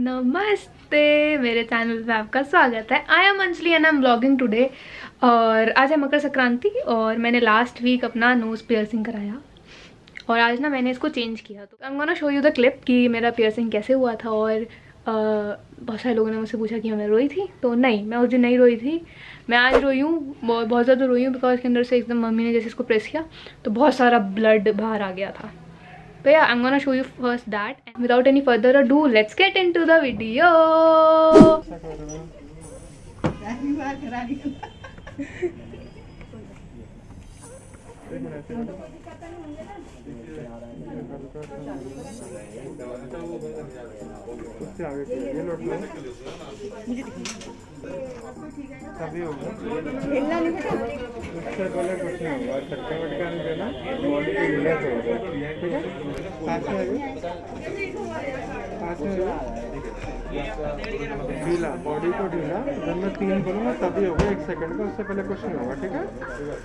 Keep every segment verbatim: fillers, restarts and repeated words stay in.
नमस्ते, मेरे चैनल पे आपका स्वागत है। I am Anjali and I am blogging today. और आज है मकर संक्रांति और मैंने लास्ट वीक अपना नोज पियर्सिंग कराया और आज ना मैंने इसको चेंज किया। तो I am gonna show you the clip कि मेरा पियर्सिंग कैसे हुआ था। और uh, बहुत सारे लोगों ने मुझसे पूछा कि मैं रोई थी, तो नहीं, मैं उस दिन नहीं रोई थी। मैं आज रोई हूँ, बहुत ज़्यादा रोई हूँ, बिकॉज के अंदर से एकदम मम्मी ने जैसे इसको प्रेस किया तो बहुत सारा ब्लड बाहर आ गया था। So yeah, I'm gonna show you first that, and without any further ado, let's get into the video. तभी होगा, हिलना नहीं है, उससे पहले कुछ नहीं होगा। चक्कर वटका नहीं देना, बॉडी को रिलैक्स होगा, ठीक है। पास में आइए, पास में आइए, ढीला, बॉडी को ढीला। जब मैं तीन बोलूँगा तभी होगा, एक सेकंड का, उससे पहले कुछ नहीं होगा, ठीक है।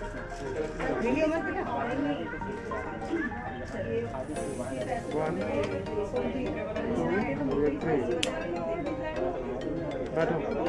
वन टू थ्री, बैठो।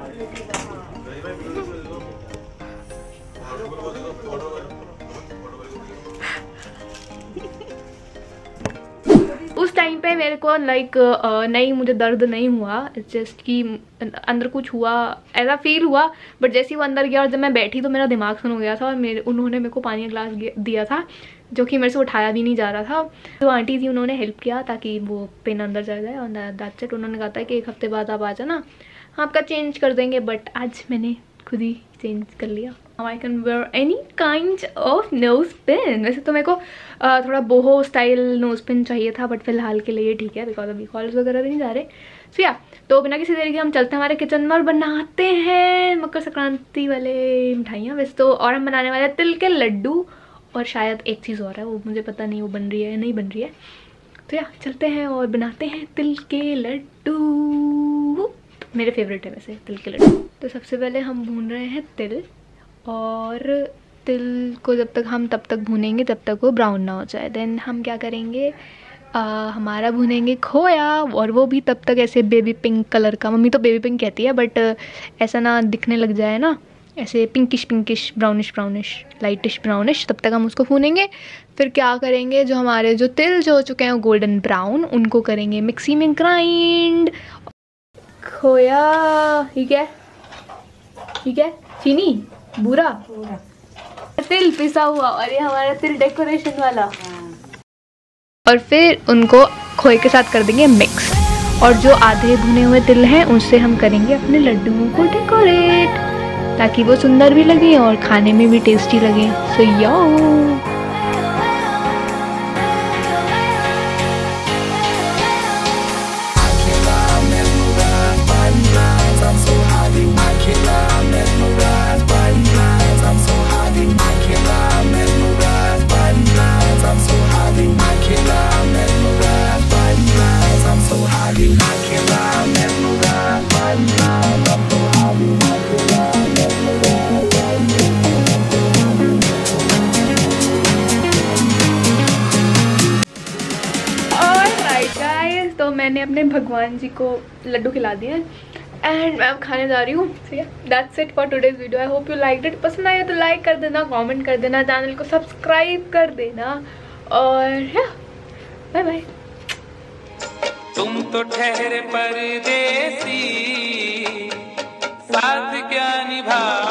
उस टाइम पे मेरे को लाइक नहीं, मुझे दर्द नहीं हुआ, जस्ट कि अंदर कुछ हुआ, ऐसा फील हुआ। बट जैसे ही वो अंदर गया और जब मैं बैठी तो मेरा दिमाग सुन हो गया था और मेरे उन्होंने मेरे को पानी का ग्लास दिया था जो कि मेरे से उठाया भी नहीं जा रहा था। तो आंटी थी, उन्होंने हेल्प किया ताकि वो पेन अंदर चल जाए। और दैट्स इट। उन्होंने कहा था कि एक हफ्ते बाद आप आ जाना, आपका चेंज कर देंगे। बट आज मैंने खुद ही चेंज कर लिया। I can wear any kind of nose pin. वैसे तो मेरे को uh, थोड़ा बोहो स्टाइल नोज पिन चाहिए था, बट फिलहाल के लिए ठीक है, बिकॉज अभी कॉलेज वगैरह भी नहीं जा रहे। सो या, तो बिना किसी देरी के हम चलते हैं हमारे किचन में और बनाते हैं मकर संक्रांति वाले मिठाइयाँ। वैसे तो और हम बनाने वाले तिल के लड्डू और शायद एक चीज़ और है, वो मुझे पता नहीं वो बन रही है या नहीं बन रही है। तो या, चलते हैं और बनाते हैं तिल के लड्डू। मेरे फेवरेट है वैसे तिल के लड्डू। तो सबसे पहले हम भून रहे हैं तिल, और तिल को जब तक हम तब तक भूनेंगे जब तक वो ब्राउन ना हो जाए। देन हम क्या करेंगे, आ, हमारा भूनेंगे खोया, और वो भी तब तक ऐसे बेबी पिंक कलर का, मम्मी तो बेबी पिंक कहती है, बट ऐसा ना दिखने लग जाए ना, ऐसे pinkish pinkish brownish brownish lightish brownish, तब तक हम उसको भूनेंगे। फिर क्या करेंगे, जो हमारे जो तिल जो हो चुके हैं गोल्डन ब्राउन, उनको करेंगे मिक्सी में ग्राइंड। खोया, ठीक है, ठीक है, चीनी, बूरा, तिल पिसा हुआ, और ये हमारा तिल डेकोरेशन वाला। और फिर उनको खोए के साथ कर देंगे मिक्स, और जो आधे भुने हुए तिल हैं उनसे हम करेंगे अपने लड्डुओं को डेकोरेट, ताकि वो सुंदर भी लगे और खाने में भी टेस्टी लगे। सो यो, तो मैंने अपने भगवान जी को लड्डू खिला दिए एंड मैं अब खाने जा रही हूँ। ठीक है, that's it for today's video. I hope you like it. पसंद आया तो लाइक कर देना, कमेंट कर देना, चैनल को सब्सक्राइब कर देना, और बाय बाय। तुम तो ठहरे परदेसी, साथ क्या निभा